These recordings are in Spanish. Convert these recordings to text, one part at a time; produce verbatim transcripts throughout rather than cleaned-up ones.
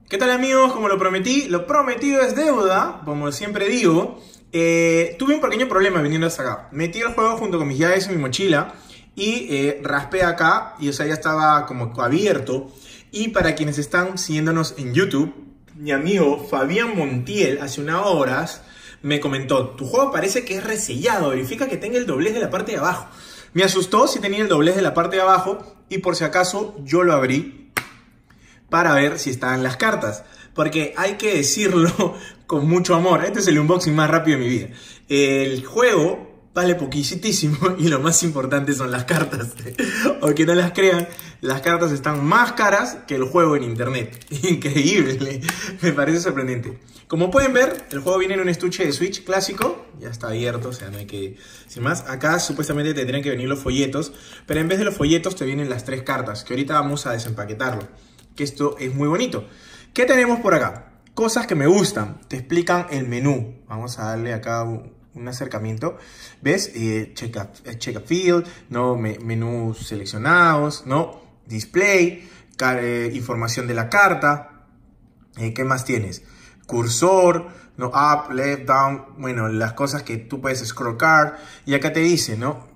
¿Qué tal, amigos? Como lo prometí, lo prometido es deuda, como siempre digo. Eh, tuve un pequeño problema viniendo hasta acá. Metí el juego junto con mis llaves en mi mochila y eh, raspé acá y o sea ya estaba como abierto. Y para quienes están siguiéndonos en YouTube, mi amigo Fabián Montiel hace unas horas me comentó: tu juego parece que es resellado, verifica que tenga el doblez de la parte de abajo. Me asustó si tenía el doblez de la parte de abajo y por si acaso yo lo abrí para ver si estaban las cartas, porque hay que decirlo con mucho amor. Este es el unboxing más rápido de mi vida. El juego vale poquitísimo y lo más importante son las cartas. Aunque no las crean, las cartas están más caras que el juego en internet. Increíble, me parece sorprendente. Como pueden ver, el juego viene en un estuche de Switch clásico. Ya está abierto, o sea, no hay que... Sin más, acá supuestamente tendrían que venir los folletos, pero en vez de los folletos te vienen las tres cartas, que ahorita vamos a desempaquetarlo. Que esto es muy bonito. ¿Qué tenemos por acá? Cosas que me gustan. Te explican el menú. Vamos a darle acá un, un acercamiento. ¿Ves? Eh, check, up, check up field, ¿no? Me, menús seleccionados, ¿no? Display, eh, información de la carta. Eh, ¿Qué más tienes? Cursor, ¿no? Up, left, down. Bueno, las cosas que tú puedes scroll card. Y acá te dice, ¿no?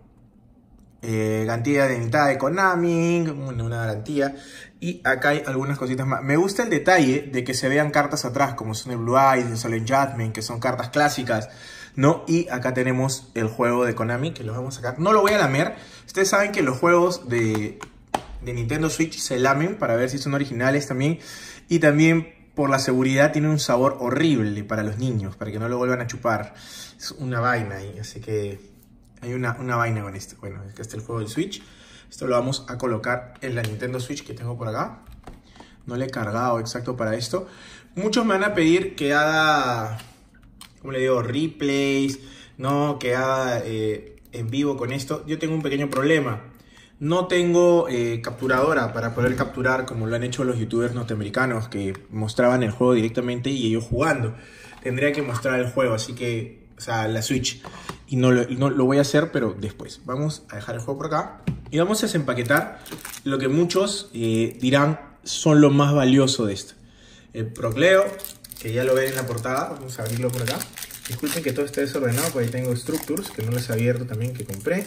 Eh, garantía de mitad de Konami, bueno, una garantía. Y acá hay algunas cositas más. Me gusta el detalle de que se vean cartas atrás, como son el Blue Eyes, el Solemn Judgment, que son cartas clásicas, ¿no? Y acá tenemos el juego de Konami, que lo vamos a sacar. No lo voy a lamer. Ustedes saben que los juegos de, de Nintendo Switch se lamen para ver si son originales también. Y también, por la seguridad, tiene un sabor horrible para los niños, para que no lo vuelvan a chupar. Es una vaina ahí, así que hay una, una vaina con esto. Bueno, acá está el juego del Switch. Esto lo vamos a colocar en la Nintendo Switch que tengo por acá. No le he cargado exacto para esto. Muchos me van a pedir que haga, ¿cómo le digo? Replays, ¿no? Que haga eh, en vivo con esto. Yo tengo un pequeño problema. No tengo eh, capturadora para poder capturar como lo han hecho los youtubers norteamericanos que mostraban el juego directamente y ellos jugando. Tendría que mostrar el juego, así que, o sea, la Switch. Y no lo, no lo voy a hacer, pero después. Vamos a dejar el juego por acá. Y vamos a desempaquetar lo que muchos eh, dirán son lo más valioso de esto. El Procleo, que ya lo ven en la portada. Vamos a abrirlo por acá. Disculpen que todo esté desordenado, porque ahí tengo Structures, que no les he abierto también, que compré.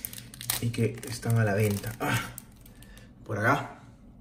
Y que están a la venta. Ah, por acá.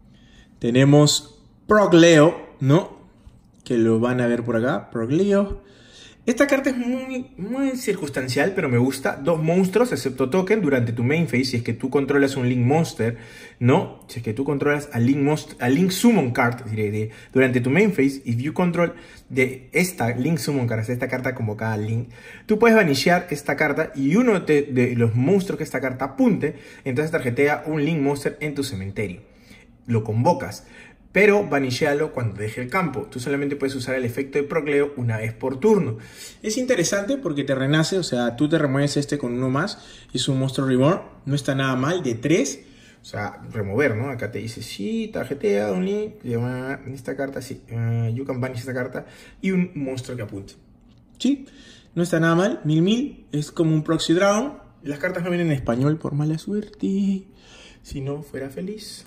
Tenemos Procleo, ¿no? Que lo van a ver por acá. Procleo. Esta carta es muy, muy circunstancial, pero me gusta. Dos monstruos, excepto token, durante tu main phase. Si es que tú controlas un Link Monster, ¿no? Si es que tú controlas a Link, Monster, a Link Summon Card, diré, de, durante tu main phase, if you control de esta Link Summon Card, esta carta convocada al Link, tú puedes banishear esta carta y uno de, de los monstruos que esta carta apunte, entonces tarjetea un Link Monster en tu cementerio. Lo convocas, pero banishéalo cuando deje el campo. Tú solamente puedes usar el efecto de Procleo una vez por turno. Es interesante porque te renace, o sea, tú te remueves este con uno más. Es un monstruo reborn, no está nada mal, de tres. O sea, remover, ¿no? Acá te dice, sí, tarjetea un link, lleva esta carta, sí, uh, you can banish esta carta. Y un monstruo que apunte. Sí, no está nada mal, mil mil, es como un proxy dragon. Las cartas no vienen en español por mala suerte. Si no, fuera feliz.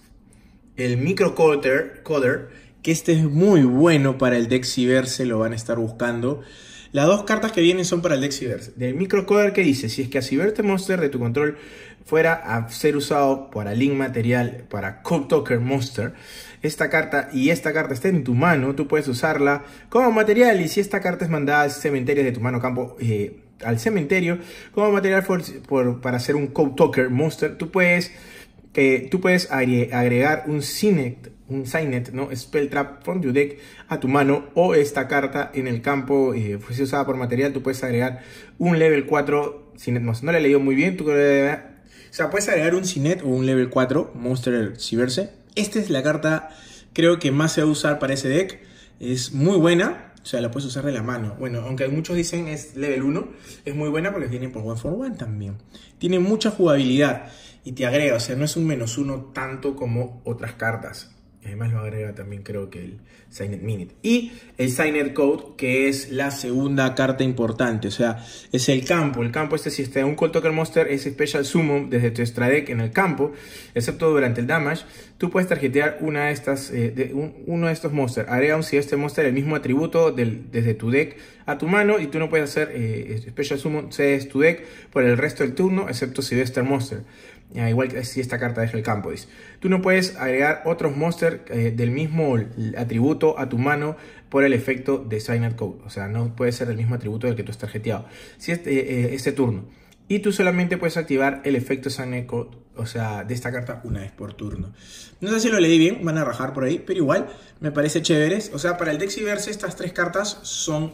El Microcoder, Coder, que este es muy bueno para el deck Cyberse, lo van a estar buscando. Las dos cartas que vienen son para el deck Cyberse. Del Microcoder, que dice, si es que a Cyberse Monster de tu control fuera a ser usado para Link Material, para Code Token Monster, esta carta y esta carta está en tu mano, tú puedes usarla como material. Y si esta carta es mandada al cementerio de tu mano campo, eh, al cementerio, como material for, por, para hacer un Code Token Monster, tú puedes... que tú puedes agregar un Signet, un Signet, ¿no? Spell Trap from your deck a tu mano, o esta carta en el campo, eh, fuese usada por material, tú puedes agregar un level cuatro Signet Monster. No le he leído muy bien, tú, o sea, puedes agregar un Signet o un level cuatro Monster Cyberse. Esta es la carta, creo que más se va a usar para ese deck. Es muy buena, o sea, la puedes usar de la mano. Bueno, aunque muchos dicen es level uno, es muy buena porque tiene por one for one también. Tiene mucha jugabilidad. Y te agrega, o sea, no es un menos uno tanto como otras cartas. Y además lo agrega también creo que el Signet Minute. Y el Signet Code, que es la segunda carta importante. O sea, es el campo. El campo este, si está en un Cold Token Monster, es Special Summon desde tu extra deck en el campo. Excepto durante el damage. Tú puedes tarjetear una de estas, eh, de un, uno de estos monsters. Agrega un si este monster el mismo atributo del, desde tu deck a tu mano. Y tú no puedes hacer eh, Special Summon, cedes tu deck por el resto del turno. Excepto si ves este monster. Ya, igual que si esta carta deja el campo, dice. Tú no puedes agregar otros monsters eh, del mismo atributo a tu mano por el efecto de Signet Code. O sea, no puede ser el mismo atributo del que tú estás tarjeteado. Si este, eh, este turno. Y tú solamente puedes activar el efecto Signet Code, o sea, de esta carta una vez por turno. No sé si lo leí bien, van a rajar por ahí, pero igual me parece chéveres. O sea, para el Dexiverse estas tres cartas son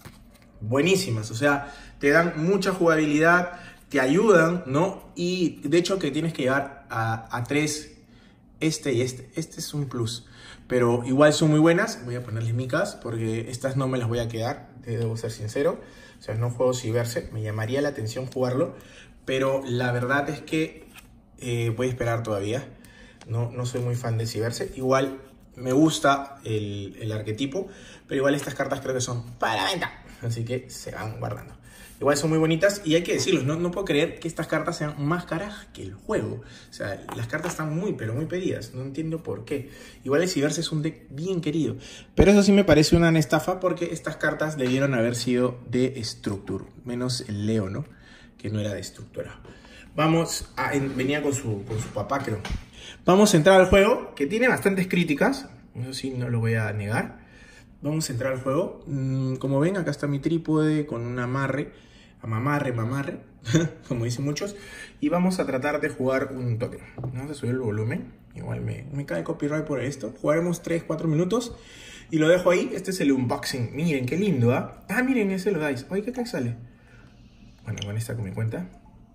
buenísimas. O sea, te dan mucha jugabilidad, te ayudan, ¿no? Y de hecho que tienes que llevar a, a tres, este y este. Este es un plus. Pero igual son muy buenas. Voy a ponerles micas porque estas no me las voy a quedar, debo ser sincero. O sea, no juego Cyberse, me llamaría la atención jugarlo. Pero la verdad es que eh, voy a esperar todavía. No, no soy muy fan de Cyberse. Igual me gusta el, el arquetipo. Pero igual estas cartas creo que son para venta. Así que se van guardando. Igual son muy bonitas y hay que decirlo, no, no puedo creer que estas cartas sean más caras que el juego. O sea, las cartas están muy, pero muy pedidas. No entiendo por qué. Igual el Cyberse es un deck bien querido. Pero eso sí me parece una estafa porque estas cartas debieron haber sido de Structure. Menos el Leo, ¿no? Que no era de estructura. Vamos a... En, venía con su, con su papá, creo. Vamos a entrar al juego, que tiene bastantes críticas. Eso sí, no lo voy a negar. Vamos a entrar al juego. Como ven, acá está mi trípode con un amarre. Mamarre, mamarre, como dicen muchos. Y vamos a tratar de jugar un token. Vamos a subir el volumen. Igual me, me cae copyright por esto. Jugaremos tres cuatro minutos. Y lo dejo ahí. Este es el unboxing. Miren, qué lindo, ¿ah? ¿eh? Ah, miren, ese lo dais. Oye, ¿qué tal sale? Bueno, con esta con mi cuenta.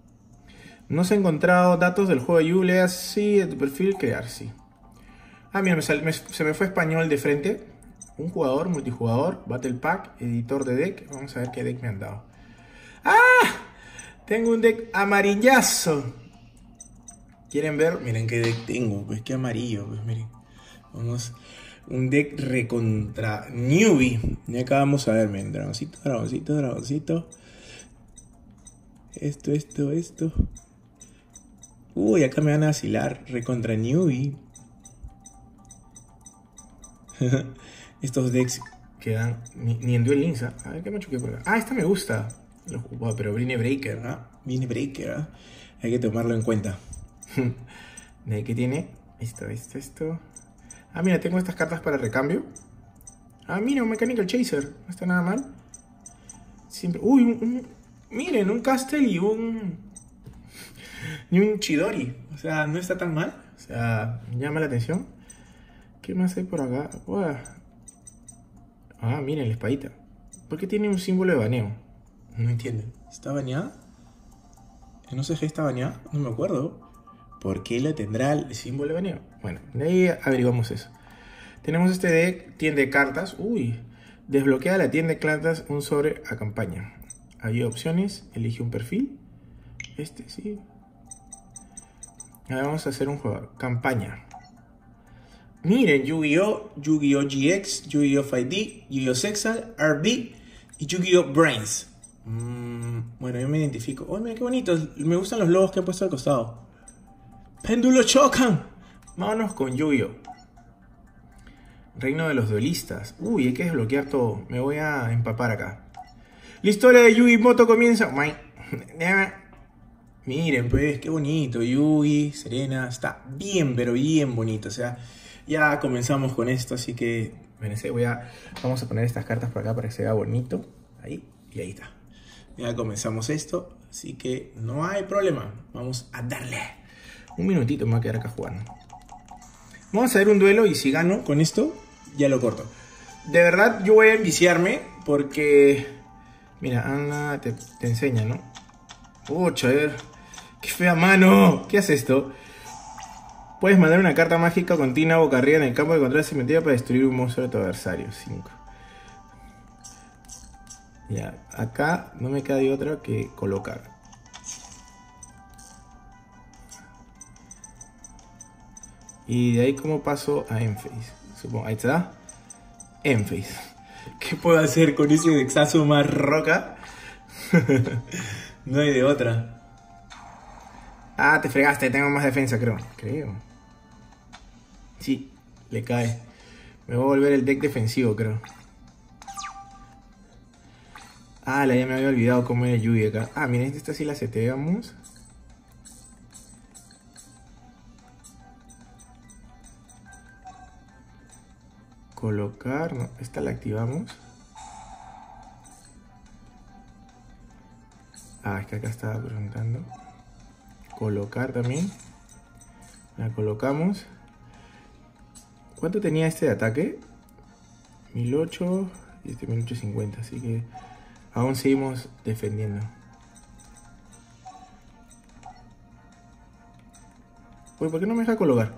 No se han encontrado datos del juego de Yulia. Sí, de tu perfil, crear, sí. Ah, mira, me sal, me, se me fue español de frente. Un jugador, multijugador, Battle Pack, editor de deck. Vamos a ver qué deck me han dado. ¡Ah! Tengo un deck amarillazo. ¿Quieren ver? Miren qué deck tengo. Pues qué amarillo. Pues miren. Vamos. Un deck recontra newbie. Y acá vamos a ver. Miren. Dragoncito, dragoncito, dragoncito. Esto, esto, esto. Uy, acá me van a asilar. Recontra newbie. Estos decks que dan. Ni, ni en Duel Links. A ver qué me choqué por acá. Ah, esta me gusta. Oh, pero viene Breaker, ¿no? Viene Breaker, ¿no? Hay que tomarlo en cuenta. ¿De qué tiene? Esto, esto, esto. Ah, mira, tengo estas cartas para recambio. Ah, mira, un Mechanical Chaser. No está nada mal. Siempre... Uy, un, un... miren, un Castle y un... y un Chidori. O sea, no está tan mal. O sea, llama la atención. ¿Qué más hay por acá? Uah. Ah, miren, la espadita. ¿Por qué tiene un símbolo de baneo? No entienden. ¿Está baneada? ¿No sé si está baneada? No me acuerdo. ¿Por qué lo tendrá el símbolo de baneo? Bueno, de ahí averiguamos eso. Tenemos este deck, tienda de cartas. Uy, desbloquea la tienda de cartas un sobre a campaña. Hay opciones, elige un perfil. Este, sí. Ahora vamos a hacer un juego. Campaña. Miren, Yu-Gi-Oh!, Yu-Gi-Oh! G X, Yu-Gi-Oh! cinco D, Yu-Gi-Oh! Sexal, R B y Yu-Gi-Oh! Brains. Mm, bueno, yo me identifico. Oh, mira qué bonitos. Me gustan los logos que han puesto al costado. ¡Péndulo chocan! Vámonos con Yu-Gi-Oh! Reino de los duelistas. Uy, hay que desbloquear todo. Me voy a empapar acá. La historia de Yugi Moto comienza. Miren, pues, qué bonito. Yugi, Serena. Está bien, pero bien bonito. O sea, ya comenzamos con esto. Así que, voy a, vamos a poner estas cartas por acá para que se vea bonito. Ahí, y ahí está. Ya comenzamos esto, así que no hay problema. Vamos a darle. Un minutito me voy a quedar acá jugando. Vamos a hacer un duelo y si gano con esto, ya lo corto. De verdad, yo voy a enviciarme porque... Mira, Ana te, te enseña, ¿no? Pucha, a ver. ¡Qué fea mano! ¿Qué hace esto? Puedes mandar una carta mágica continua boca arriba en el campo de control de cementerio para destruir un monstruo de tu adversario. cinco. Ya, acá no me queda de otra que colocar. Y de ahí como paso a Enphase. Supongo, ahí está. Enphase. ¿Qué puedo hacer con ese Dexazo más roca? No hay de otra. Ah, te fregaste, tengo más defensa, creo. Creo. Sí, le cae. Me voy a volver el deck defensivo, creo. Ah, la ya me había olvidado cómo era Yui acá. Ah, miren, esta sí la seteamos. Colocar, no, esta la activamos. Ah, es que acá estaba preguntando. Colocar también. La colocamos. ¿Cuánto tenía este de ataque? mil ocho y este mil ochocientos cincuenta, así que aún seguimos defendiendo. Uy, ¿por qué no me deja colocar?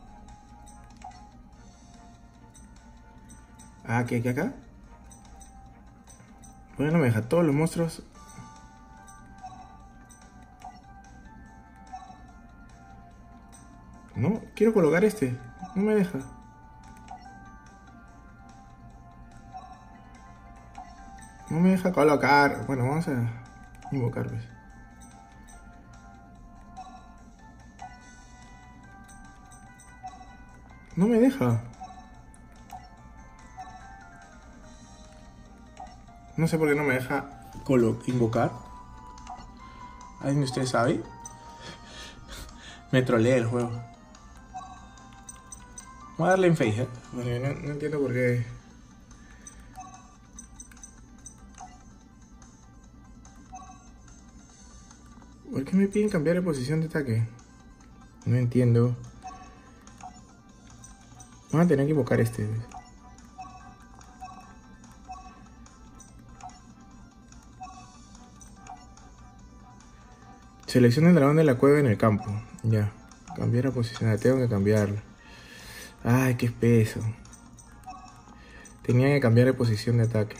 Ah, ¿qué hay acá? ¿Por qué no me deja? Todos los monstruos. No, quiero colocar este. No me deja. No me deja colocar. Bueno, vamos a invocar, pues. No me deja. No sé por qué no me deja invocar. ¿Alguien de ustedes sabe? Me trolea el juego. Voy a darle en face, ¿eh? Bueno, no, no entiendo por qué. ¿Por qué me piden cambiar de posición de ataque? No entiendo. Vamos a tener que invocar este. Selecciona el dragón de la cueva en el campo. Ya. Cambiar la posición. Tengo que cambiarlo. Ay, qué espeso. Tenía que cambiar de posición de ataque.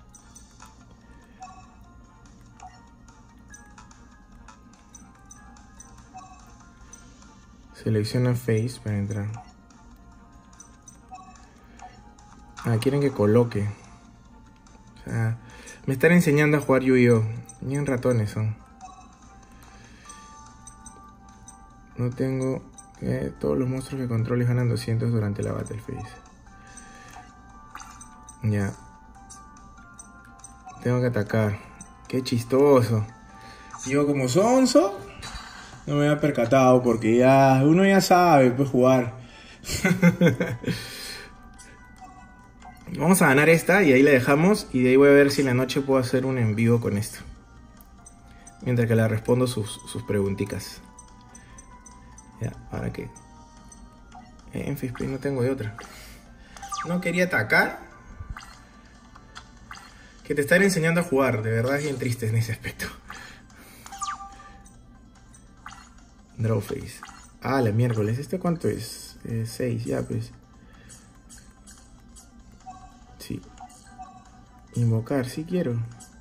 Selecciona face para entrar. Ah, quieren que coloque. O sea, me están enseñando a jugar Yu-Gi-Oh! Bien ratones son. No tengo... Eh, todos los monstruos que controles ganan doscientos durante la Battle Phase. Ya. Tengo que atacar. Qué chistoso. Yo como sonso no me había percatado porque ya uno ya sabe pues jugar. Vamos a ganar esta y ahí la dejamos. Y de ahí voy a ver si en la noche puedo hacer un en vivo con esto. Mientras que le respondo sus, sus preguntitas. Ya, ¿para qué? En fin, no tengo de otra. No quería atacar. Que te están enseñando a jugar. De verdad es bien triste en ese aspecto. Draw face. Ah, la miércoles. ¿Este cuánto es? Eh, seis, ya pues. Sí. Invocar, sí quiero.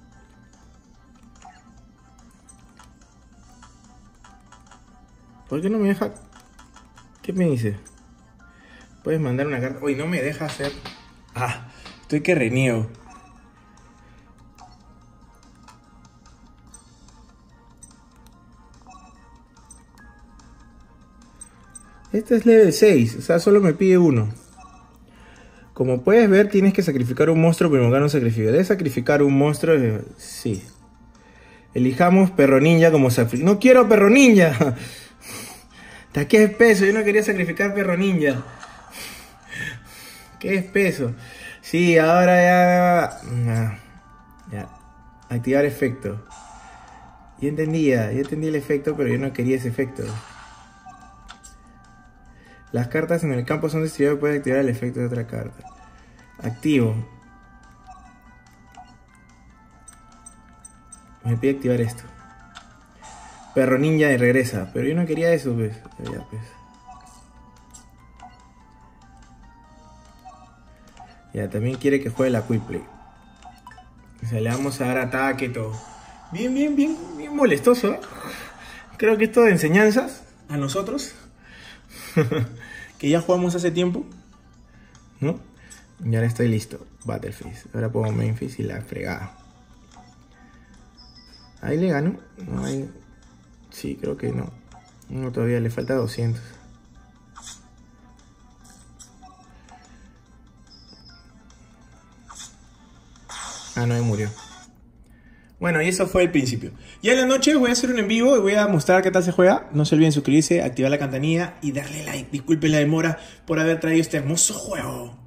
¿Por qué no me deja? ¿Qué me dice? Puedes mandar una carta. Uy, no me deja hacer. Ah, estoy que reniego. Este es level seis, o sea, solo me pide uno. Como puedes ver, tienes que sacrificar un monstruo para invocar un sacrificio. ¿Debes sacrificar un monstruo? Sí. Elijamos perro ninja como sacrificio. ¡No quiero perro ninja! ¡Qué espeso! Yo no quería sacrificar perro ninja. ¡Qué espeso! Sí, ahora ya... No. Ya. Activar efecto. Yo entendía, yo entendí el efecto, pero yo no quería ese efecto. Las cartas en el campo son distribuidas y puedes activar el efecto de otra carta. Activo. Me pide activar esto. Perro ninja y regresa. Pero yo no quería eso, pues. Ya, pues. Ya, también quiere que juegue la Quick Play. O sea, le vamos a dar ataque y todo. Bien, bien, bien, bien molestoso, ¿eh? Creo que esto de enseñanzas a nosotros. que ya jugamos hace tiempo, ¿no? Y ahora estoy listo. Battlefield. Ahora pongo Memphis y la fregada. Ahí le gano. No hay... Sí, creo que no. No, todavía le falta doscientos. Ah, no, ahí murió. Bueno, y eso fue el principio. Ya en la noche voy a hacer un en vivo y voy a mostrar qué tal se juega. No se olviden suscribirse, activar la campanilla y darle like. Disculpen la demora por haber traído este hermoso juego.